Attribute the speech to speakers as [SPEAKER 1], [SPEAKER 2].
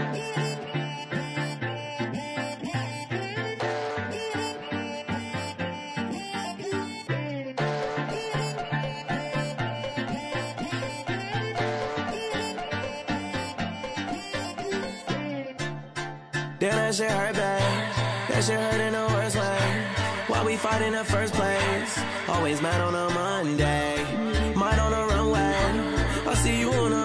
[SPEAKER 1] Damn, that shit hurt bad. That shit hurt in the worst way. Why we fight in the first place? Always mad on a Monday, mine on a runway. I see you on a